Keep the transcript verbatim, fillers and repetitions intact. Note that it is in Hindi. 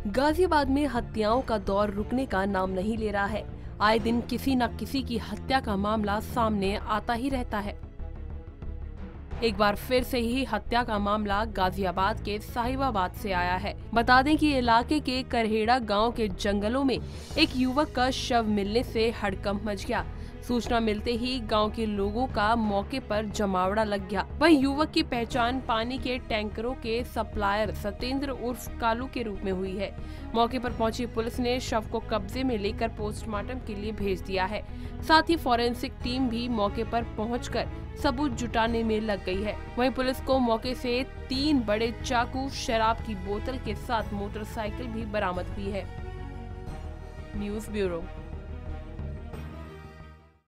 गाजियाबाद में हत्याओं का दौर रुकने का नाम नहीं ले रहा है। आए दिन किसी न किसी की हत्या का मामला सामने आता ही रहता है। एक बार फिर से ही हत्या का मामला गाजियाबाद के साहिबाबाद से आया है। बता दें कि इलाके के करहेड़ा गांव के जंगलों में एक युवक का शव मिलने से हड़कंप मच गया। सूचना मिलते ही गांव के लोगों का मौके पर जमावड़ा लग गया। वहीं युवक की पहचान पानी के टैंकरों के सप्लायर सत्येंद्र उर्फ कालू के रूप में हुई है। मौके पर पहुंची पुलिस ने शव को कब्जे में लेकर पोस्टमार्टम के लिए भेज दिया है। साथ ही फॉरेंसिक टीम भी मौके पर पहुंचकर सबूत जुटाने में लग गई है। वहीं पुलिस को मौके से तीन बड़े चाकू, शराब की बोतल के साथ मोटरसाइकिल भी बरामद हुई है। News bureau.